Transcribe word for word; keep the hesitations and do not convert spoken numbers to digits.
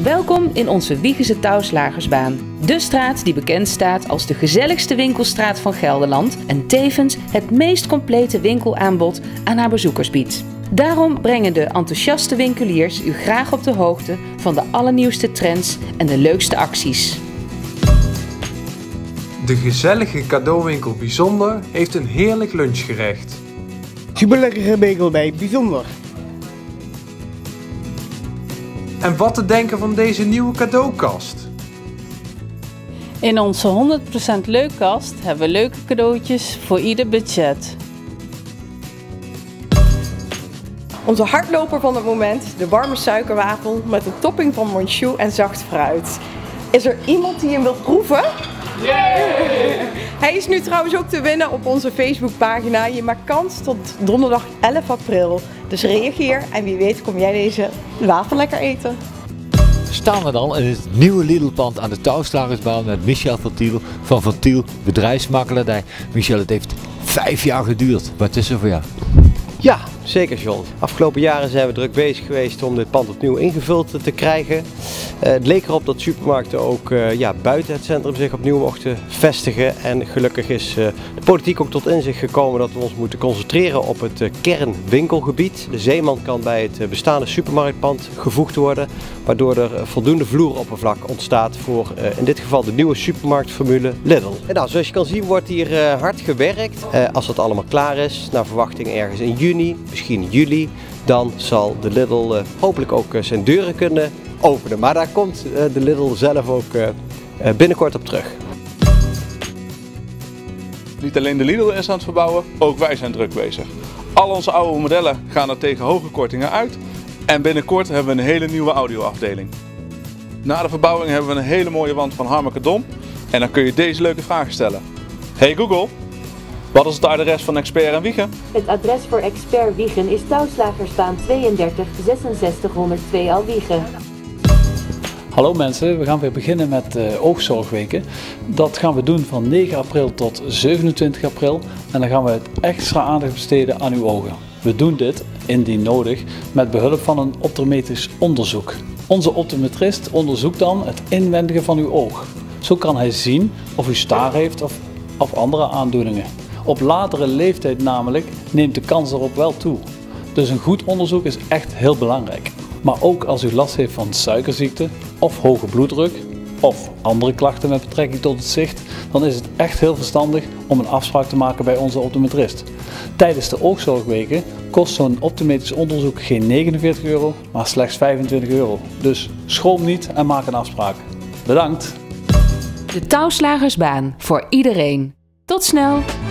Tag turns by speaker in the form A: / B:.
A: Welkom in onze Wijchense Touwslagersbaan. De straat die bekend staat als de gezelligste winkelstraat van Gelderland en tevens het meest complete winkelaanbod aan haar bezoekers biedt. Daarom brengen de enthousiaste winkeliers u graag op de hoogte van de allernieuwste trends en de leukste acties.
B: De gezellige cadeauwinkel Bijzonder heeft een heerlijk lunchgerecht.
C: Superlekkere bagel bij Bijzonder.
B: En wat te denken van deze nieuwe cadeaukast?
D: In onze honderd procent leukkast hebben we leuke cadeautjes voor ieder budget.
E: Onze hardloper van het moment, de warme suikerwafel met een topping van monchou en zacht fruit. Is er iemand die hem wil proeven? Yeah! Hij is nu trouwens ook te winnen op onze Facebookpagina. Je maakt kans tot donderdag elf april. Dus reageer en wie weet kom jij deze wafel lekker eten.
F: We staan er dan in het nieuwe Lidl-pand aan de Touwslagersbaan met Michel van Tiel van Van Tiel Bedrijfsmakelaardij. Michel, het heeft vijf jaar geduurd, maar het is er voor jou.
G: Ja, zeker John. Afgelopen jaren zijn we druk bezig geweest om dit pand opnieuw ingevuld te krijgen. Uh, het leek erop dat supermarkten ook uh, ja, buiten het centrum zich opnieuw mochten vestigen. En gelukkig is uh, de politiek ook tot inzicht gekomen dat we ons moeten concentreren op het uh, kernwinkelgebied. De Zeeman kan bij het uh, bestaande supermarktpand gevoegd worden, waardoor er uh, voldoende vloeroppervlak ontstaat voor uh, in dit geval de nieuwe supermarktformule Lidl. En nou, zoals je kan zien wordt hier uh, hard gewerkt. Uh, als dat allemaal klaar is, naar verwachting ergens in juni, misschien juli, dan zal de Lidl uh, hopelijk ook uh, zijn deuren kunnen openen. Maar daar komt uh, de Lidl zelf ook uh, uh, binnenkort op terug.
H: Niet alleen de Lidl is aan het verbouwen, ook wij zijn druk bezig. Al onze oude modellen gaan er tegen hoge kortingen uit en binnenkort hebben we een hele nieuwe audioafdeling. Na de verbouwing hebben we een hele mooie wand van Harmeke Dom en dan kun je deze leuke vragen stellen. Hey Google, wat is het adres van Expert en Wijchen?
I: Het adres voor Expert Wijchen is Touwslagersbaan tweeëndertig zesenzestig honderdtwee Alwijchen.
J: Hallo mensen, we gaan weer beginnen met uh, oogzorgweken. Dat gaan we doen van negen april tot zevenentwintig april en dan gaan we het extra aandacht besteden aan uw ogen. We doen dit, indien nodig, met behulp van een optometrisch onderzoek. Onze optometrist onderzoekt dan het inwendige van uw oog. Zo kan hij zien of u staar heeft of, of andere aandoeningen. Op latere leeftijd namelijk neemt de kans erop wel toe. Dus een goed onderzoek is echt heel belangrijk. Maar ook als u last heeft van suikerziekte of hoge bloeddruk of andere klachten met betrekking tot het zicht, dan is het echt heel verstandig om een afspraak te maken bij onze optometrist. Tijdens de oogzorgweken kost zo'n optometrisch onderzoek geen negenenveertig euro, maar slechts vijfentwintig euro. Dus schroom niet en maak een afspraak. Bedankt!
A: De Touwslagersbaan voor iedereen. Tot snel!